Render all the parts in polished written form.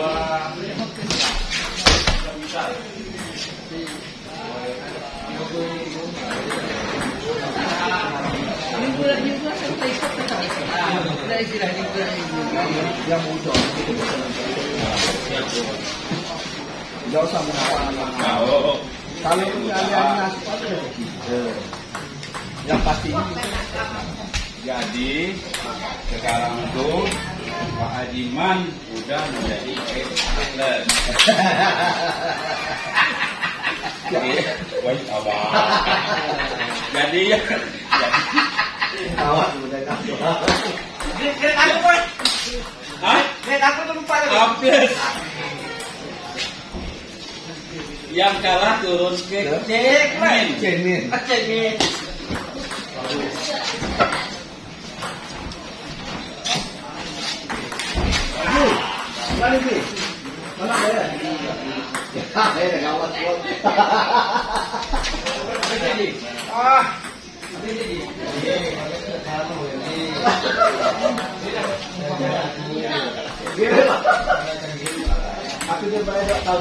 Yang muncul nggak usah menghafal. Kalau kalian aspal yang pasti. Jadi sekarang itu Pak Ajiman udah menjadi excellent. Wait, awal. Jadi awal udah kasih. Grade aku boy. Hah? Grade aku tuh lupa lagi. Habis. Yang kalah turun ke Cemin. Mana ni? Mana dia? Ya, gawat buat. Ah. Aku dia bayar tahu.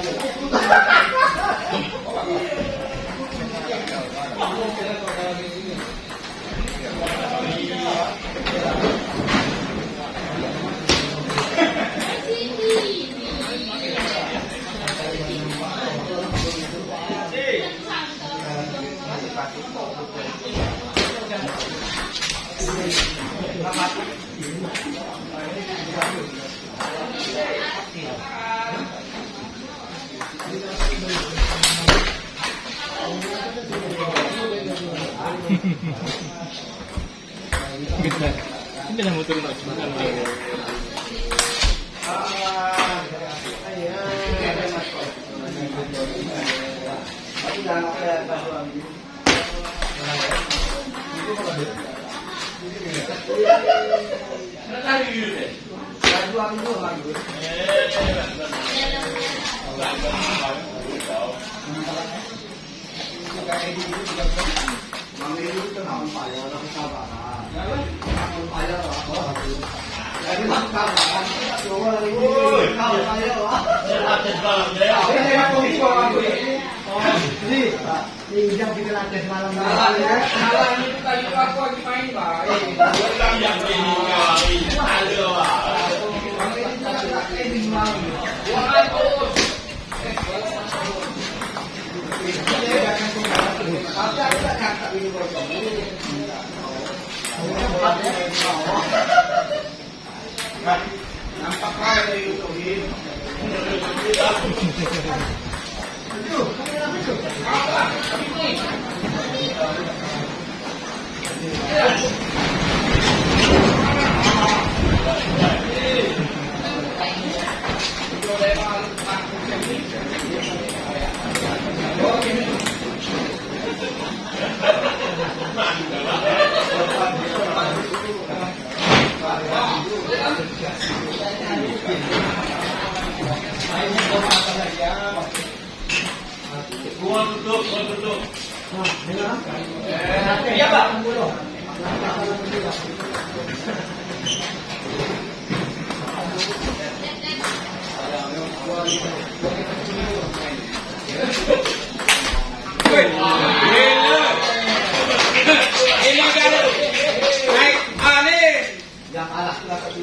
Ini dah motor nak makan. Yang kita latih malam ini. Malam itu tadi aku lagi main pak. Yang ini kali. Ada pak. Kami ini kita latih di malam. Wah terus. Nampak kau dari YouTube ini. Gua duduk. Iya Pak. Ini kan naik aneh. Yang alas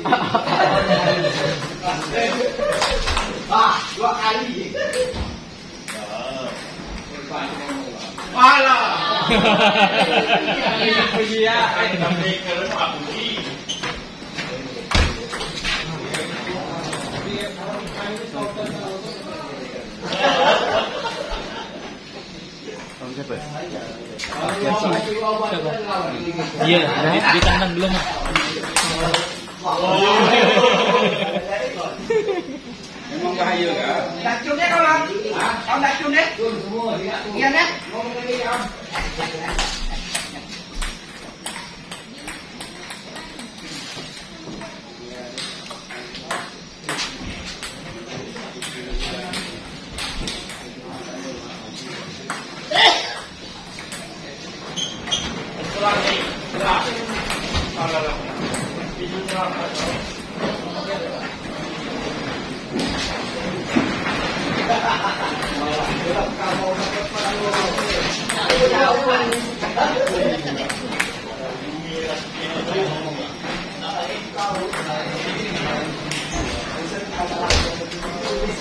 Dua kali. Pala. Ini punya ai sampai ke rumah bunyi. Iya, di tangan belum. Memang bahaya kan? Dacunnya kawan. Kawan dacun deh. Iya deh.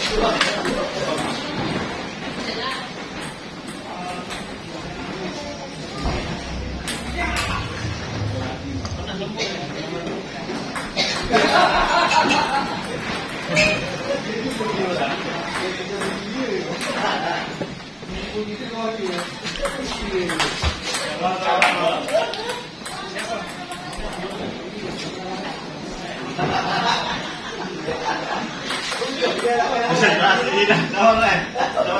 Bisa jelas ini dah. Tahu kan? Tahu.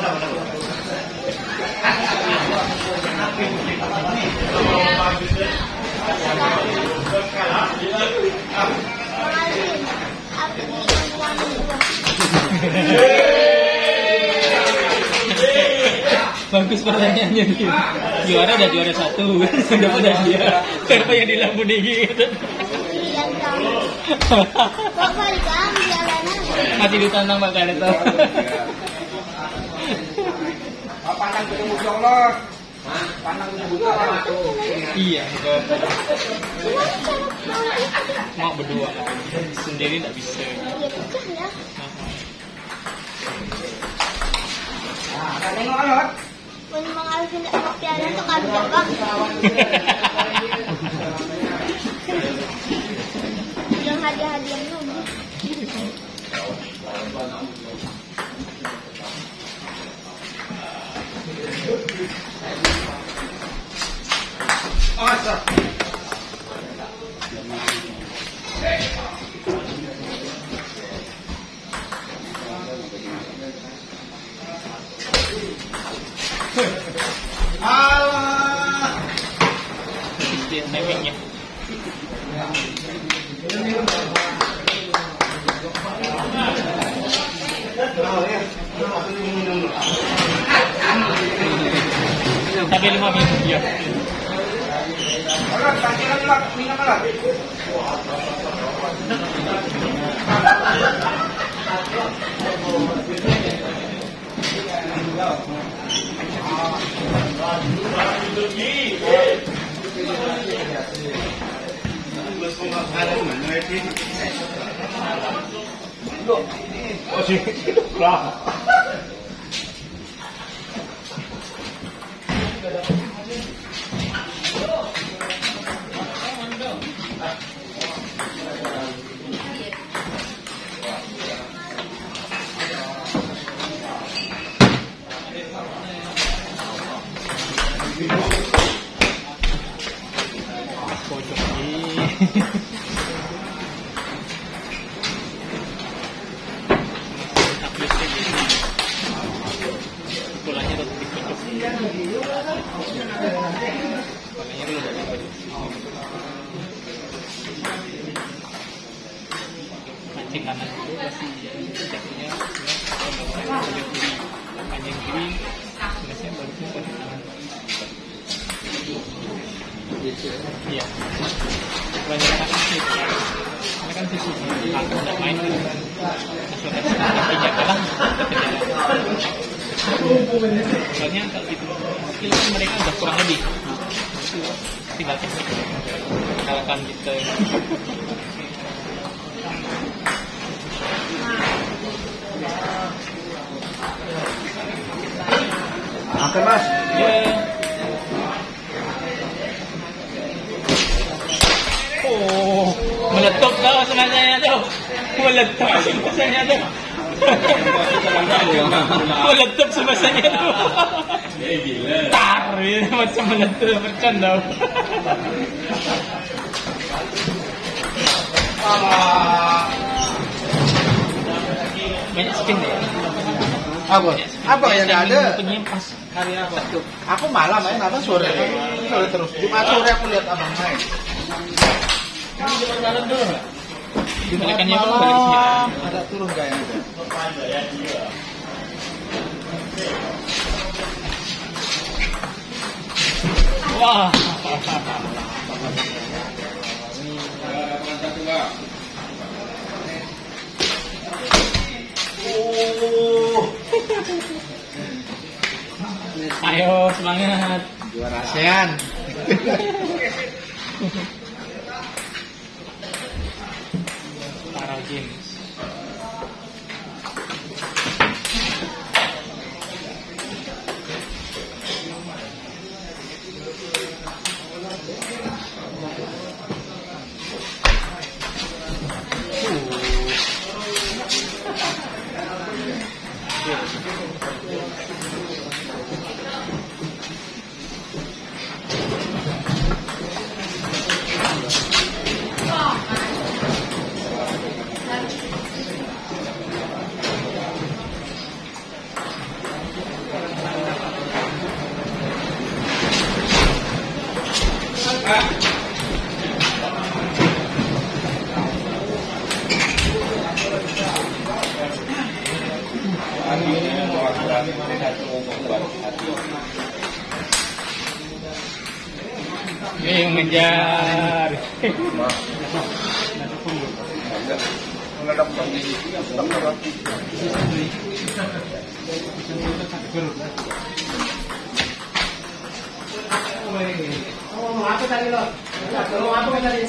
Bagus pertanyaannya nih. Juara udah juara 1. Sudah pada dia. Kenapa yang dilambuni gitu? Masih ditantang Pak Kareto. Pandang ketemu Allah. Pandang ketemu Allah. Iya, mau berdua. Sendiri tak bisa. Nah, tengok kan? Memang harus tidak piala untuk kali Bang. Yang hadiah-hadiahnya udah. Masa. Allah. Dia timingnya. Sampai 5 menit ya. Alah, kasih lagi minum lah. Oh sih, lah. Bolanya tetap dikocok. Bolanya dulu udah dikocok. Mancing kanan dulu pasti jatuhnya kiri. Mancing kiri, biasanya baliknya ke kanan. Iya. Kebanyakan sih, karena kan sisi aku udah main kan, tapi kalah. Soalnya kalau gitu, skill kan mereka udah kurang lebih. Tinggal kalahkan kita. Oke Mas. Ya. Oh, meletup tau sebenarnya tuh. Meletup sebenarnya tuh. Meletup sebenarnya tuh. Tar, ya, macam meletup bercanda. Banyak spin deh. Apa yang nggak ada? Penyimpas. Hari apa? Aku malam main apa sore? Sore terus. Jumat sore aku lihat abang main. Jalan dulu nggak? Balikannya Jumat apa balik sini? malam ada turun kayaknya. Wah. Ayo semangat. Juara ASEAN. Para Games. satu membuat hati. Ini yang mengejar. Menghadap kondisi yang sedang berarti. Ngomong apa tadi lo? Ngomong apa tadi?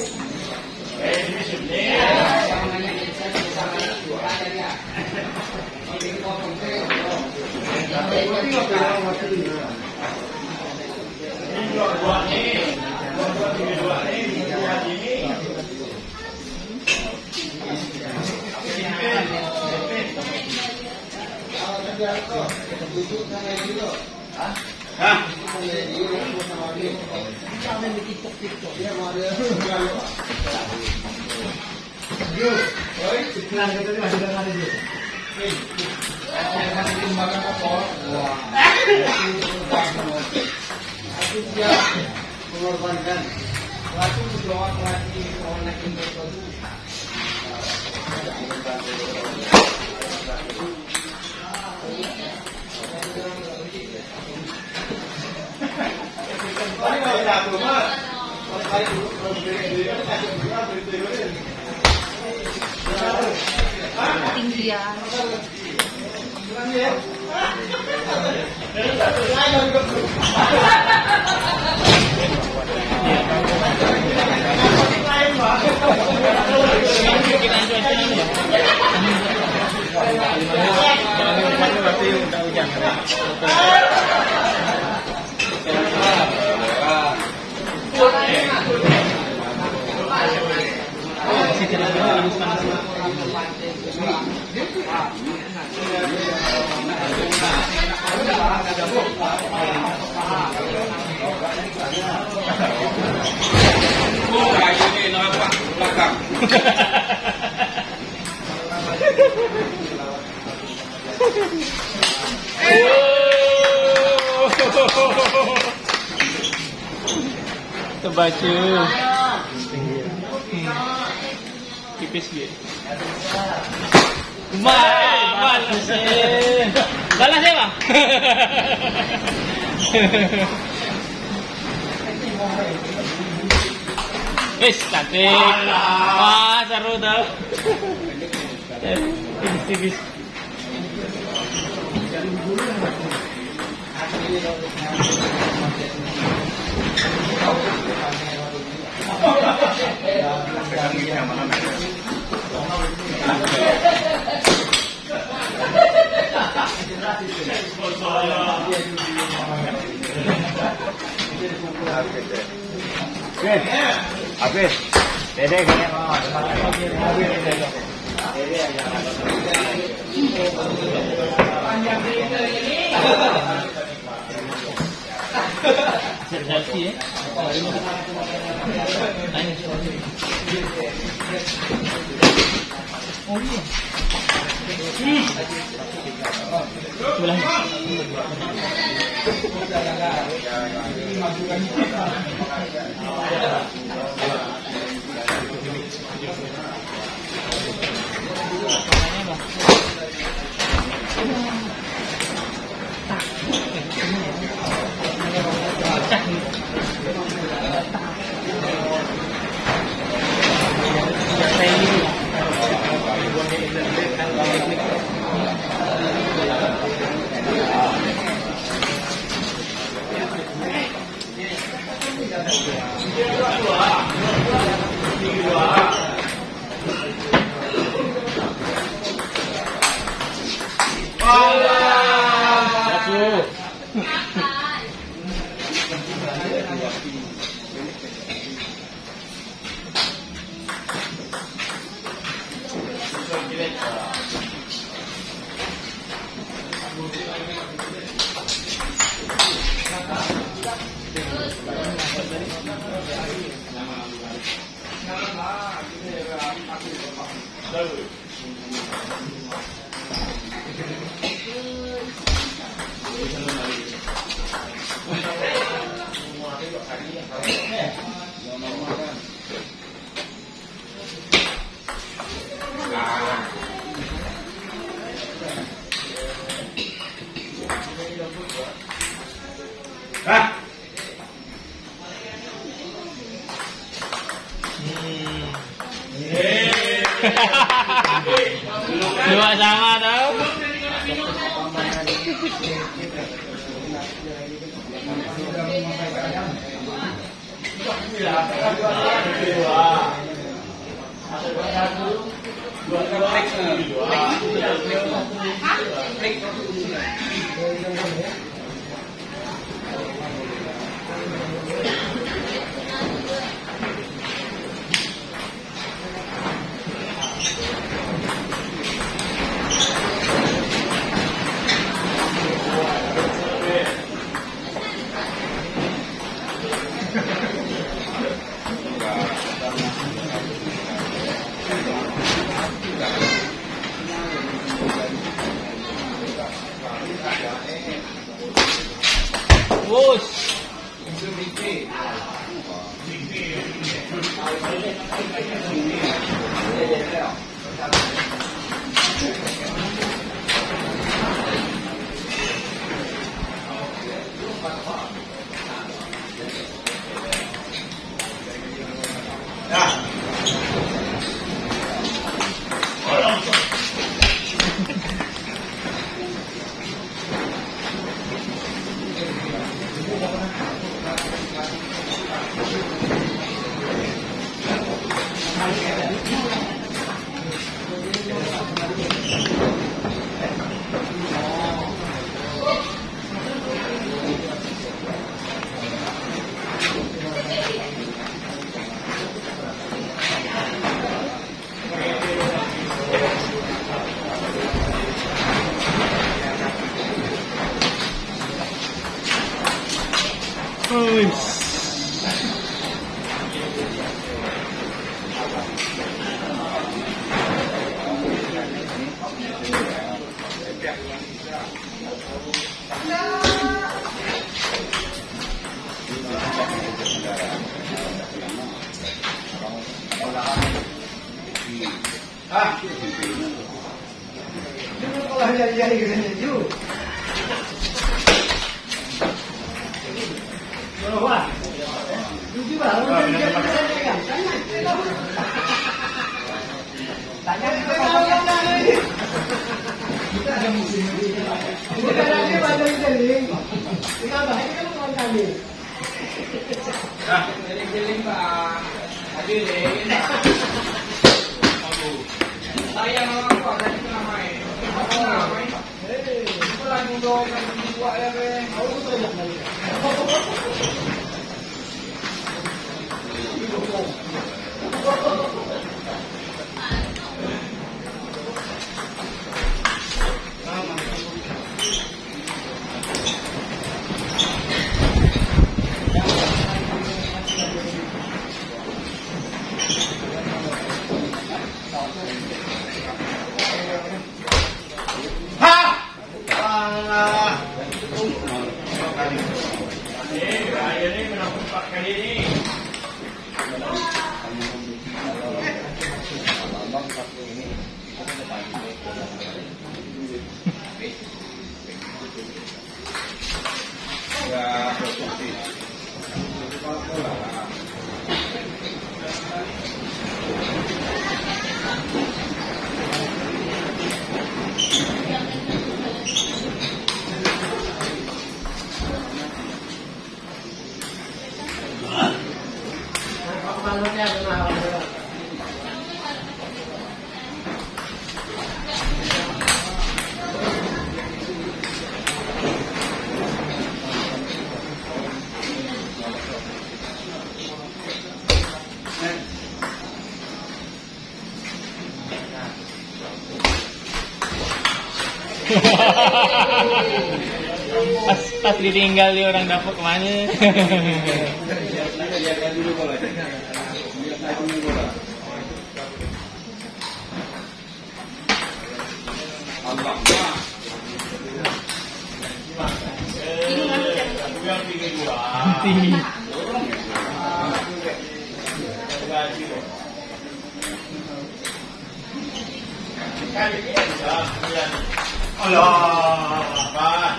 Mengorbankan waktu berdoa lagi orang yang berdoa. Tinggian. Terbaca. Tipis dia. Balas saya. Balas saya bang. Wis cantik. Wah seru dah. Tipis. Habis. Dede kayaknya. Selfie ya. Oh iya. Sebelahnya. sama tau. Wush. Jeling-jeling Pak. Hadirin. Sayang orang tua tadi kena main. Apa main? Itu lagi dong yang dibuat ya be. Aku tuh banyak lagi. Pas ditinggal di orang dapur kemana? Lihat dulu bola. Lihat dulu bola. Allah. Allah, Pak.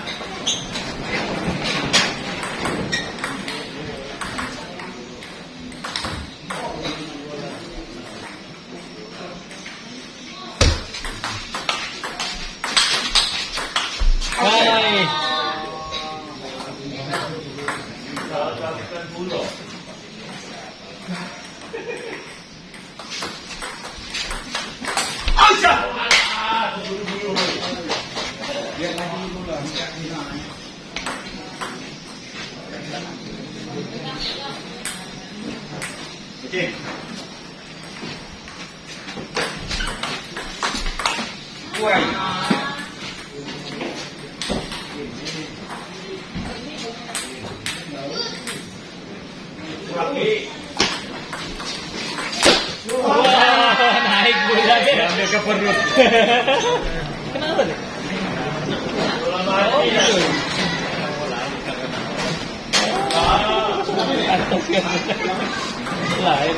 Bye. Oke. Woi. Wah, naik bola dia. Sampai ke perut. Kenapa nih? Oh, gitu. Atas kan. Lain.